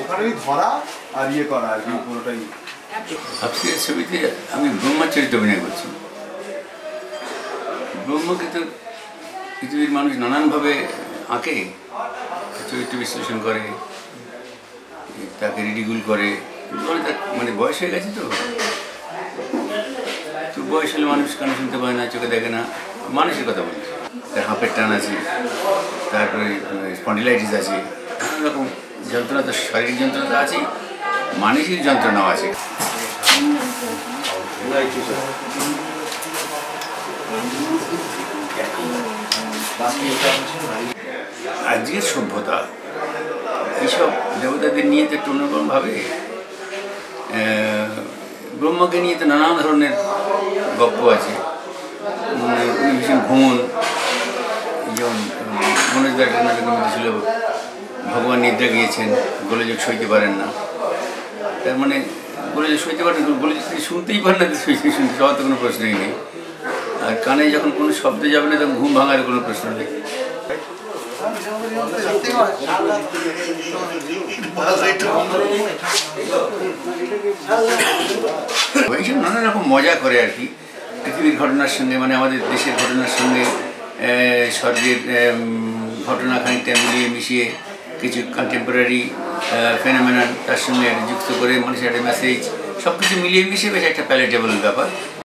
ওখানেই ধরা আর ইয়ে করা আর কি পুরোটাই। আজকে ছবিতে আমি ব্রহ্মার চরিত্রে অভিনয় করছি। ব্রহ্মকে তো পৃথিবীর মানুষ নানানভাবে আঁকে, চরিত্র বিশ্লেষণ করে, তাকে রিডিকুল করে, মানে বয়স হয়ে গেছে তো বয়স হলে মানুষ কানে শুনতে পায় না, চোখে দেখে না, মানুষের কথা বলি। তার হাঁপের টান আছে, তারপরে স্পন্ডিলাইটিস আছে, নানান রকম যন্ত্রণা, তো শারীরিক যন্ত্রণা তো আছেই, মানসিক যন্ত্রণাও আছে। আজকের সভ্যতা এইসব দেবতাদের নিয়ে তো একটু অন্যরকমভাবে, ব্রহ্মকে নিয়ে তো নানা ধরনের গল্প আছে। উনি ভীষণ ভ্রমণ, যেমন মনোজ দার নাটকের মধ্যে ছিল ভগবান নিদ্রা গিয়েছেন, গোলযোগ সইতে পারেন না। তার মানে গোলযোগ সইতে পারেন, গোলযোগ শুনতেই পারেন না, শুনতে যাওয়ার তো কোনো প্রশ্নই নেই। আর কানে যখন কোনো শব্দ যাবে না তখন ঘুম ভাঙার কোনো প্রশ্ন নেই। এইসব নানা রকম মজা করে আর কি, পৃথিবীর ঘটনার সঙ্গে, মানে আমাদের দেশের ঘটনার সঙ্গে স্বর্গের ঘটনা খানিকটা মিলিয়ে মিশিয়ে কিছু কন্টেম্পোরারি ফেনোমেনন তার সঙ্গে যুক্ত করে মানুষের একটা মেসেজ, সব কিছু মিলিয়ে মিশিয়ে বেশ একটা প্যালেটেবল ব্যাপার।